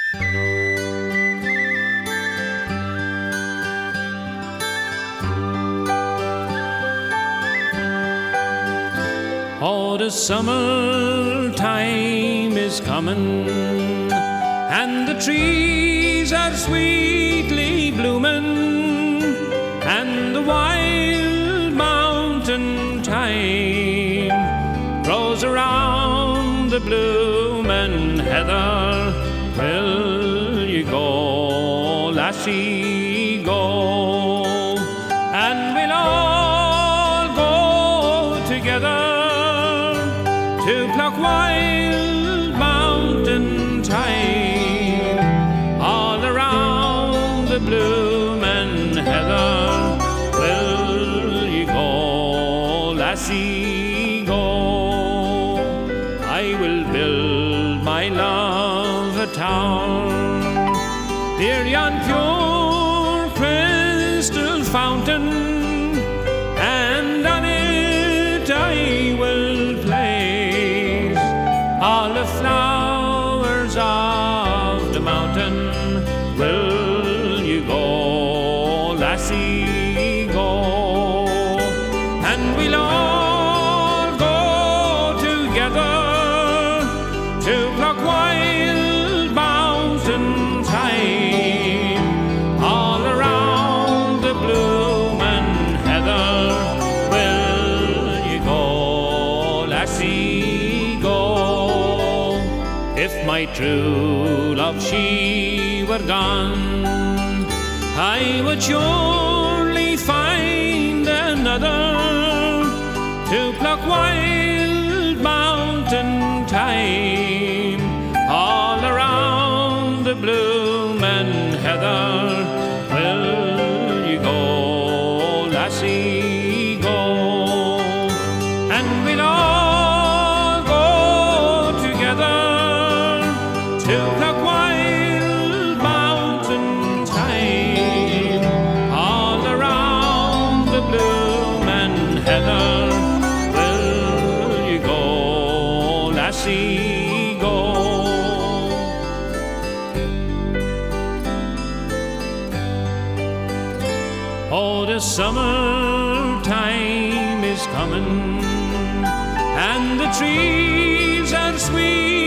Oh, the summertime is coming, and the trees are sweetly blooming, and the wild mountain thyme grows around the bloomin' heather. Will you go, lassie, go? And we'll all go together to pluck wild mountain thyme all around the bloomin' heather. Will you go, lassie, go? I will build my love a tower near yon pure crystal fountain, and on it I will place all the flowers of the mountain. Will you go, lassie, go? And we'll all go together to pluck wild mountain thyme all around the bloomin' heather. Will you go, lassie, go? If my true love she were gone, I would surely find another to pluck wild mountain thyme all around the bloomin' heather. Will you go, lassie, go? And we'll all go together to pluck wild mountain thyme all around the bloomin' heather. Will you go, lassie, go? Oh, the summertime is coming, and the trees are sweet